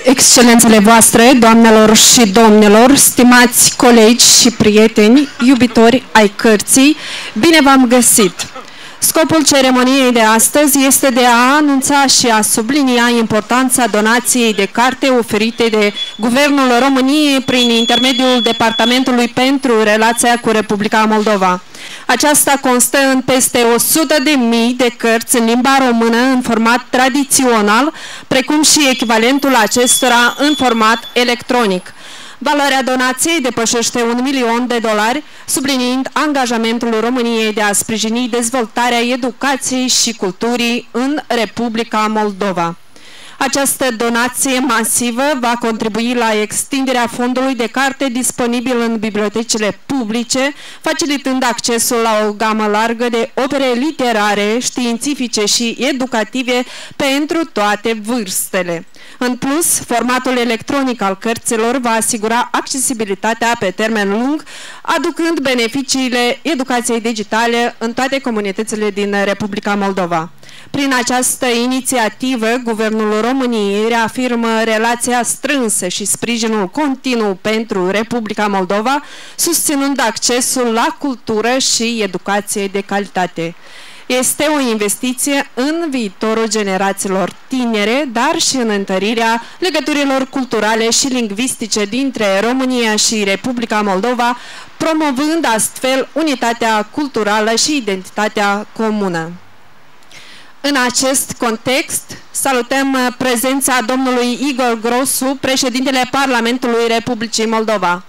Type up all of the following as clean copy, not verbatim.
Excelențele voastre, doamnelor și domnilor, stimați colegi și prieteni, iubitori ai cărții, bine v-am găsit! Scopul ceremoniei de astăzi este de a anunța și a sublinia importanța donației de carte oferite de Guvernul României prin intermediul Departamentului pentru Relația cu Republica Moldova. Aceasta constă în peste 100.000 de cărți în limba română în format tradițional, precum și echivalentul acestora în format electronic. Valoarea donației depășește $1.000.000, subliniind angajamentul României de a sprijini dezvoltarea educației și culturii în Republica Moldova. Această donație masivă va contribui la extinderea fondului de carte disponibil în bibliotecile publice, facilitând accesul la o gamă largă de opere literare, științifice și educative pentru toate vârstele. În plus, formatul electronic al cărților va asigura accesibilitatea pe termen lung, aducând beneficiile educației digitale în toate comunitățile din Republica Moldova. Prin această inițiativă, Guvernul României reafirmă relația strânsă și sprijinul continuu pentru Republica Moldova, susținând accesul la cultură și educație de calitate. Este o investiție în viitorul generațiilor tinere, dar și în întărirea legăturilor culturale și lingvistice dintre România și Republica Moldova, promovând astfel unitatea culturală și identitatea comună. În acest context, salutăm prezența domnului Igor Grosu, președintele Parlamentului Republicii Moldova,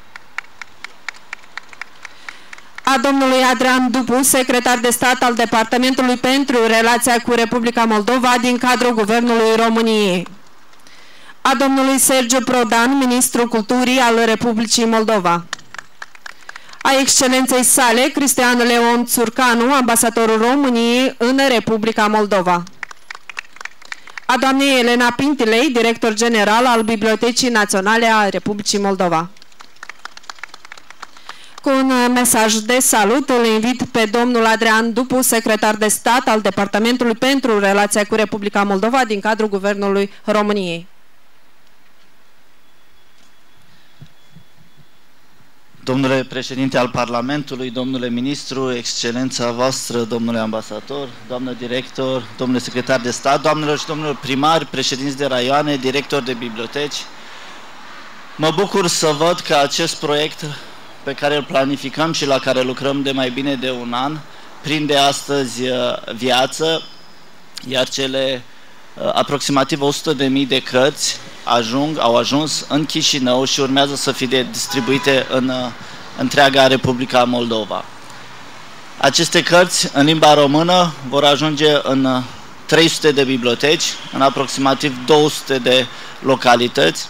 a domnului Adrian Dupu, secretar de stat al Departamentului pentru Relația cu Republica Moldova din cadrul Guvernului României, a domnului Sergiu Prodan, ministrul culturii al Republicii Moldova, a excelenței sale Cristian Leon Țurcanu, ambasadorul României în Republica Moldova, a doamnei Elena Pintilei, director general al Bibliotecii Naționale a Republicii Moldova. Cu un mesaj de salut îl invit pe domnul Adrian Dupu, secretar de stat al Departamentului pentru Relația cu Republica Moldova din cadrul Guvernului României. Domnule președinte al Parlamentului, domnule ministru, excelența voastră, domnule ambasador, doamnă director, domnule secretar de stat, doamnelor și domnilor primari, președinți de raioane, directori de biblioteci, mă bucur să văd că acest proiect pe care îl planificăm și la care lucrăm de mai bine de un an prinde astăzi viață, iar cele aproximativ 100.000 de cărți au ajuns în Chișinău și urmează să fie distribuite în întreaga Republica Moldova. Aceste cărți în limba română vor ajunge în 300 de biblioteci, în aproximativ 200 de localități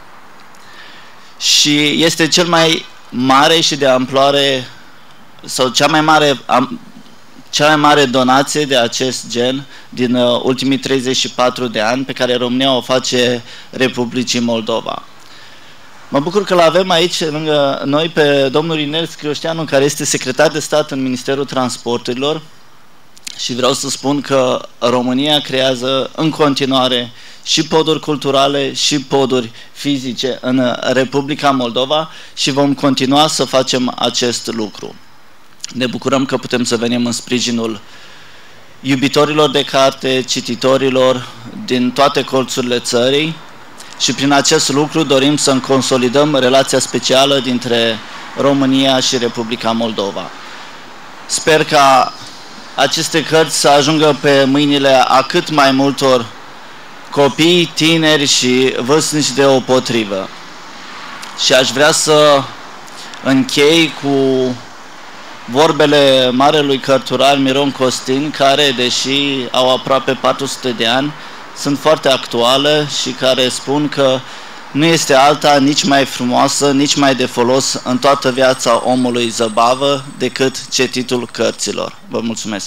și este cel mai mare și de amploare sau cea mai mare donație de acest gen din ultimii 34 de ani pe care România o face Republicii Moldova. Mă bucur că l-avem aici lângă noi pe domnul Inel Scrioșteanu, care este secretar de stat în Ministerul Transporturilor, și vreau să spun că România creează în continuare și poduri culturale și poduri fizice în Republica Moldova și vom continua să facem acest lucru. Ne bucurăm că putem să venim în sprijinul iubitorilor de carte, cititorilor din toate colțurile țării și prin acest lucru dorim să consolidăm relația specială dintre România și Republica Moldova. Sper ca aceste cărți să ajungă pe mâinile a cât mai multor copii, tineri și vârstnici deopotrivă. Și aș vrea să închei cu vorbele marelui cărturar Miron Costin, care, deși au aproape 400 de ani, sunt foarte actuale și care spun că nu este alta nici mai frumoasă, nici mai de folos în toată viața omului zăbavă decât cititul cărților. Vă mulțumesc!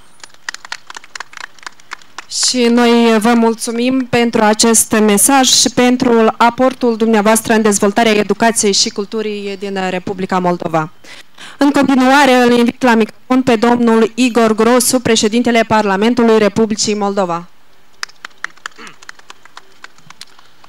Și noi vă mulțumim pentru acest mesaj și pentru aportul dumneavoastră în dezvoltarea educației și culturii din Republica Moldova. În continuare îl invit la microfon pe domnul Igor Grosu, președintele Parlamentului Republicii Moldova.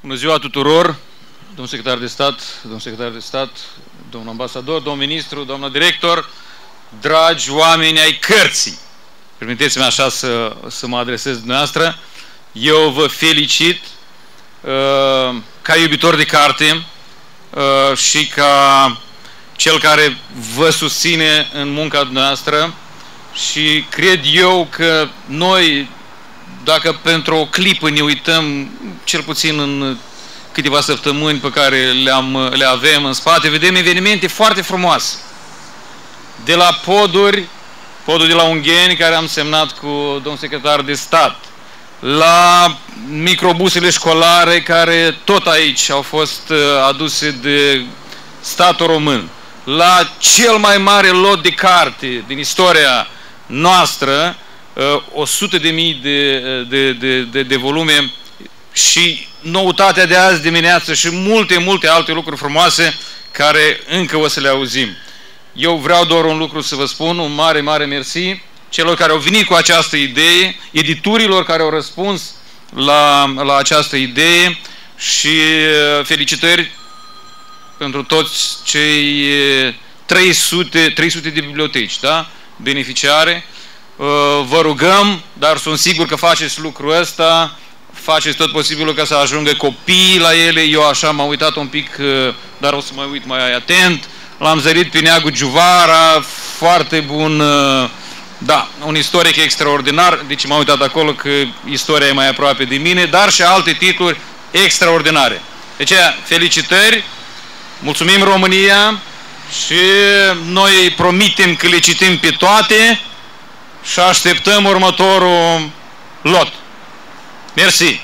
Bună ziua tuturor, domnul secretar de stat, domnul ambasador, domnul ministru, domnul director, dragi oameni ai cărții. Permiteți-mi așa să mă adresez dumneavoastră. Eu vă felicit ca iubitor de carte și ca cel care vă susține în munca dumneavoastră și cred eu că noi, dacă pentru o clipă ne uităm, cel puțin în câteva săptămâni pe care le avem în spate, vedem evenimente foarte frumoase. De la podul de la Ungheni, care am semnat cu domnul secretar de stat, la microbusele școlare, care tot aici au fost aduse de statul român, la cel mai mare lot de carte din istoria noastră, 100.000 de volume, și noutatea de azi dimineață și multe alte lucruri frumoase care încă o să le auzim. Eu vreau doar un lucru să vă spun, un mare mersi celor care au venit cu această idee, editurilor care au răspuns la această idee și felicitări pentru toți cei 300 de biblioteci, da? Beneficiare. Vă rugăm, dar sunt sigur că faceți lucrul ăsta, faceți tot posibilul ca să ajungă copiii la ele. Eu așa m-am uitat un pic, dar o să mă uit mai atent. L-am zărit pe Neagu Giuvara, foarte bun, da, un istoric extraordinar, deci m-am uitat acolo că istoria e mai aproape de mine, dar și alte titluri extraordinare. Deci, felicitări, mulțumim România și noi promitem că le citim pe toate și așteptăm următorul lot. Mersi!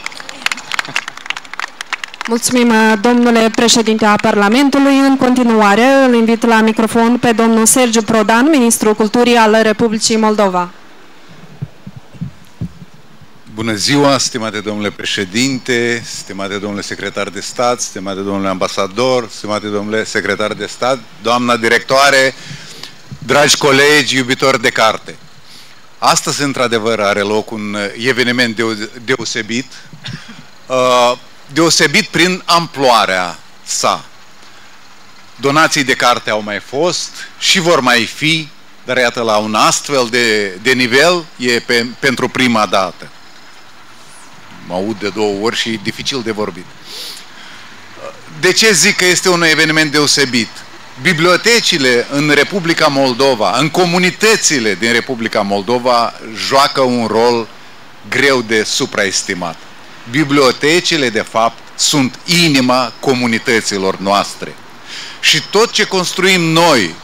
Mulțumim, domnule președinte a Parlamentului. În continuare, îl invit la microfon pe domnul Sergiu Prodan, ministrul culturii al Republicii Moldova. Bună ziua, stimate domnule președinte, stimate domnule secretar de stat, stimate domnule ambasador, stimate domnule secretar de stat, doamna directoare, dragi colegi, iubitori de carte. Astăzi, într-adevăr, are loc un eveniment deosebit, deosebit prin amploarea sa. Donații de carte au mai fost și vor mai fi, dar iată, la un astfel de nivel e pentru prima dată. Mă aud de 2 ori și e dificil de vorbit. De ce zic că este un eveniment deosebit? Bibliotecile în Republica Moldova, în comunitățile din Republica Moldova, joacă un rol greu de supraestimat. Bibliotecile, de fapt, sunt inima comunităților noastre. Și tot ce construim noi,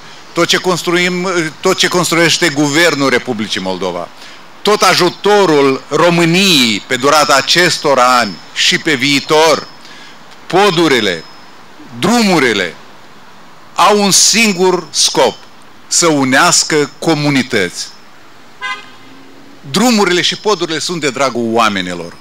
tot ce construiește Guvernul Republicii Moldova, tot ajutorul României pe durata acestor ani și pe viitor, podurile, drumurile, au un singur scop: să unească comunități. Drumurile și podurile sunt de dragul oamenilor.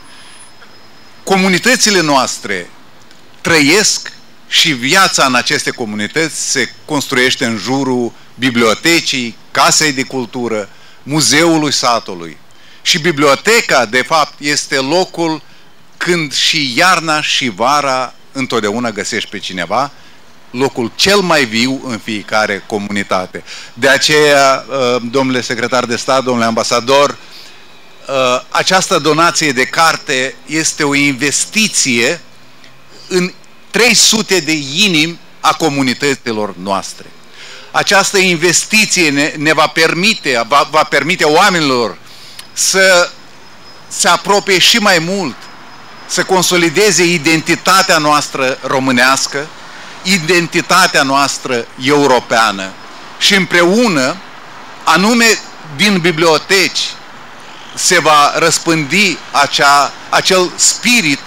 Comunitățile noastre trăiesc și viața în aceste comunități se construiește în jurul bibliotecii, casei de cultură, muzeului satului. Și biblioteca, de fapt, este locul când și iarna și vara întotdeauna găsești pe cineva, locul cel mai viu în fiecare comunitate. De aceea, domnule secretar de stat, domnule ambasador, această donație de carte este o investiție în 300 de inimi a comunităților noastre. Această investiție ne va permite oamenilor să se apropie și mai mult, să consolideze identitatea noastră românească, identitatea noastră europeană și împreună, anume din biblioteci, se va răspândi acel spirit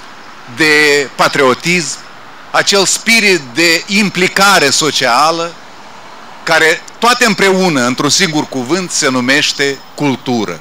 de patriotism, acel spirit de implicare socială, care toate împreună, într-un singur cuvânt, se numește cultură.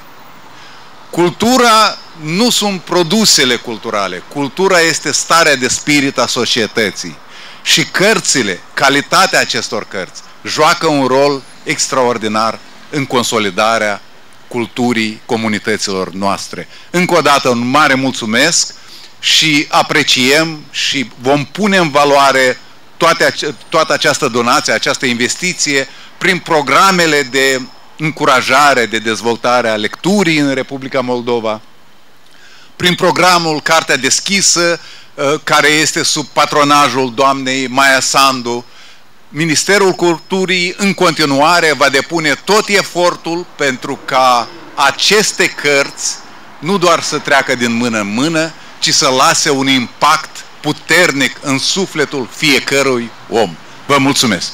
Cultura nu sunt produsele culturale. Cultura este starea de spirit a societății. Și cărțile, calitatea acestor cărți, joacă un rol extraordinar în consolidarea culturii comunităților noastre. Încă o dată, un mare mulțumesc și apreciem și vom pune în valoare toată această donație, această investiție prin programele de încurajare, de dezvoltare a lecturii în Republica Moldova, prin programul Cartea Deschisă, care este sub patronajul doamnei Maia Sandu. Ministerul Culturii în continuare va depune tot efortul pentru ca aceste cărți nu doar să treacă din mână în mână, ci să lase un impact puternic în sufletul fiecărui om. Vă mulțumesc!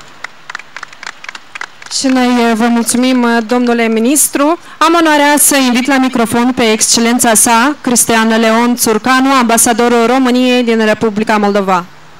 Și noi vă mulțumim, domnule ministru. Am onoarea să invit la microfon pe excelența sa, Cristian Leon Țurcanu, ambasadorul României din Republica Moldova.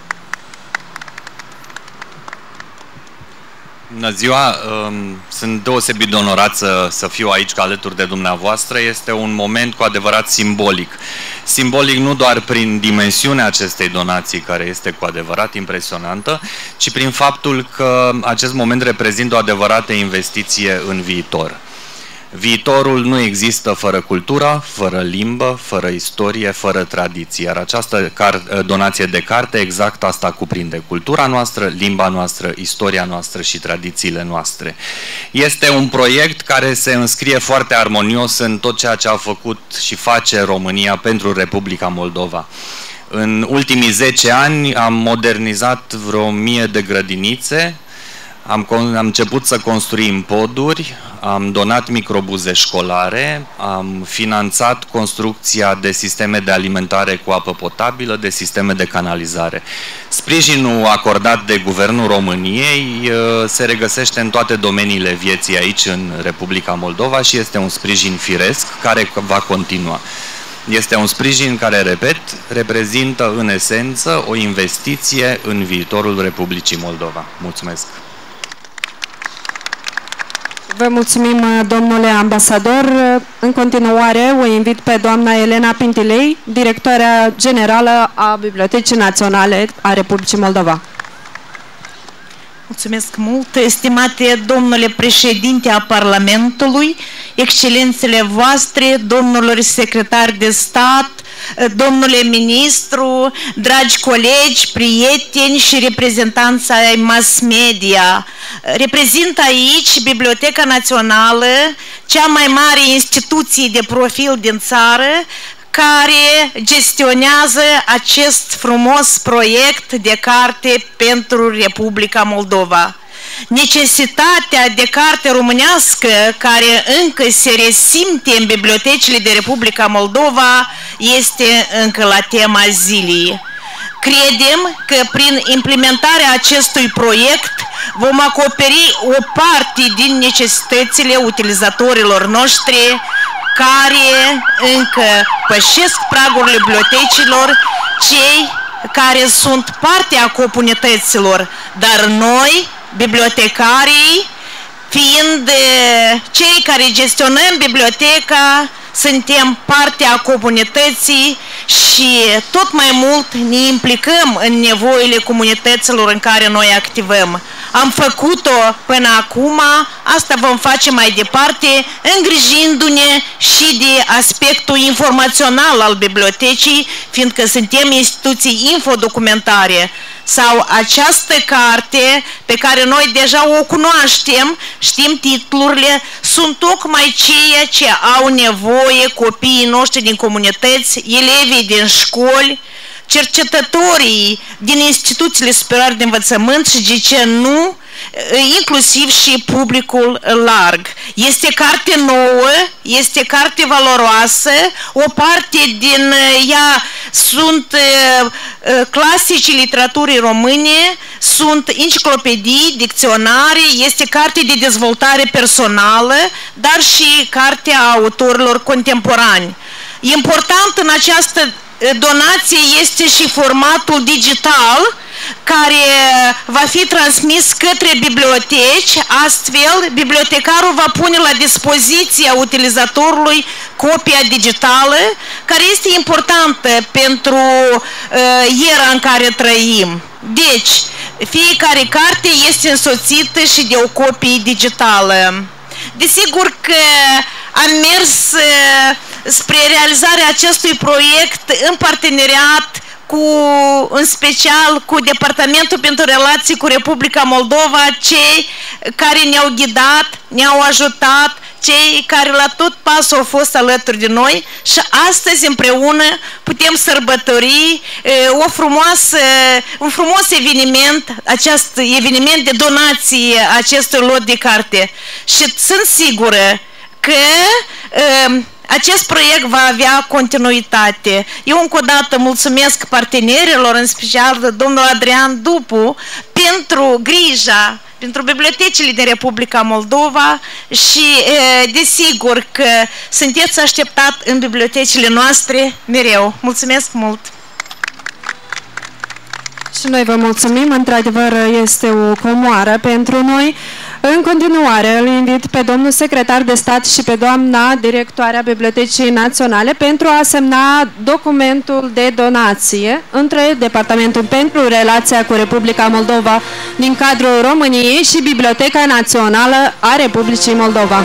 Bună ziua! Sunt deosebit de onorat să fiu aici alături de dumneavoastră. Este un moment cu adevărat simbolic. Simbolic nu doar prin dimensiunea acestei donații, care este cu adevărat impresionantă, ci prin faptul că acest moment reprezintă o adevărată investiție în viitor. Viitorul nu există fără cultură, fără limbă, fără istorie, fără tradiție. Iar această donație de carte exact asta cuprinde: cultura noastră, limba noastră, istoria noastră și tradițiile noastre. Este un proiect care se înscrie foarte armonios în tot ceea ce a făcut și face România pentru Republica Moldova. În ultimii 10 ani am modernizat vreo 1000 de grădinițe, am început să construim poduri, am donat microbuze școlare, am finanțat construcția de sisteme de alimentare cu apă potabilă, de sisteme de canalizare. Sprijinul acordat de Guvernul României se regăsește în toate domeniile vieții aici în Republica Moldova și este un sprijin firesc care va continua. Este un sprijin care, repet, reprezintă în esență o investiție în viitorul Republicii Moldova. Mulțumesc! Vă mulțumim, domnule ambasador. În continuare, o invit pe doamna Elena Pintilei, directoarea generală a Bibliotecii Naționale a Republicii Moldova. Mulțumesc mult, stimate domnule președinte a Parlamentului, excelențele voastre, domnilor secretari de stat, domnule ministru, dragi colegi, prieteni și reprezentanți ai mass media. Reprezint aici Biblioteca Națională, cea mai mare instituție de profil din țară, care gestionează acest frumos proiect de carte pentru Republica Moldova. Necesitatea de carte românească, care încă se resimte în bibliotecile de Republica Moldova, este încă la tema zilei. Credem că prin implementarea acestui proiect vom acoperi o parte din necesitățile utilizatorilor noștri care încă pășesc pragurile bibliotecilor, cei care sunt parte a comunităților, dar noi, bibliotecarii, fiind cei care gestionăm biblioteca, suntem parte a comunității și tot mai mult ne implicăm în nevoile comunităților în care noi activăm. Am făcut-o până acum, asta vom face mai departe, îngrijindu-ne și de aspectul informațional al bibliotecii, fiindcă suntem instituții infodocumentare. Sau această carte pe care noi deja o cunoaștem, știm titlurile, sunt tocmai ceea ce au nevoie copiii noștri din comunități, elevii din școli, cercetătorii din instituțiile superioare de învățământ și, de ce nu, inclusiv și publicul larg. Este carte nouă, este carte valoroasă, o parte din ea sunt clasici literaturii române, sunt enciclopedii, dicționare, este carte de dezvoltare personală, dar și carte a autorilor contemporani. Important în această donație este și formatul digital, care va fi transmis către biblioteci. Astfel, bibliotecarul va pune la dispoziția utilizatorului copia digitală, care este importantă pentru era în care trăim. Deci, fiecare carte este însoțită și de o copie digitală. Desigur că am mers spre realizarea acestui proiect în parteneriat în special cu Departamentul pentru Relații cu Republica Moldova, cei care ne-au ghidat, ne-au ajutat, cei care la tot pasul au fost alături de noi și astăzi împreună putem sărbători un frumos eveniment, acest eveniment de donație acestui lot de carte. Și sunt sigură că acest proiect va avea continuitate. Eu încă o dată mulțumesc partenerilor, în special domnul Adrian Dupu, pentru grija pentru bibliotecile din Republica Moldova și desigur că sunteți așteptat în bibliotecile noastre mereu. Mulțumesc mult! Și noi vă mulțumim, într-adevăr este o comoară pentru noi. În continuare îl invit pe domnul secretar de stat și pe doamna directoarea Bibliotecii Naționale pentru a semna documentul de donație între Departamentul pentru Relația cu Republica Moldova din cadrul României și Biblioteca Națională a Republicii Moldova.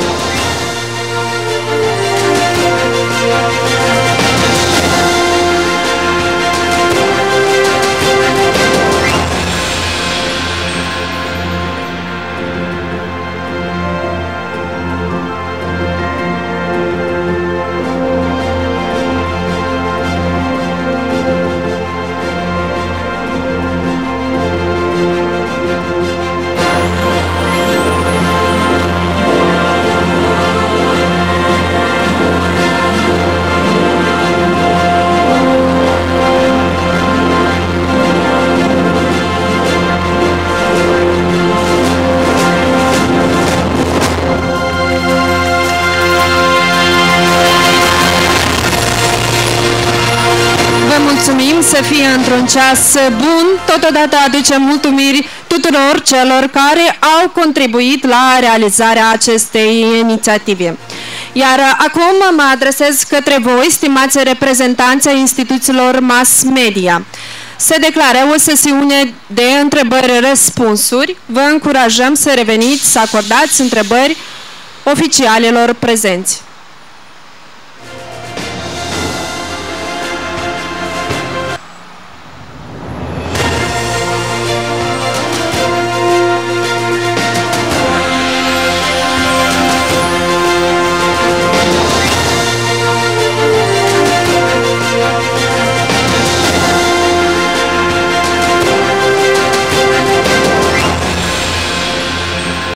Mulțumim, să fie într-un ceas bun, totodată aducem mulțumiri tuturor celor care au contribuit la realizarea acestei inițiative. Iar acum mă adresez către voi, stimați reprezentanți ai instituțiilor mass media. Se declară o sesiune de întrebări-răspunsuri. Vă încurajăm să reveniți, să acordați întrebări oficialilor prezenți.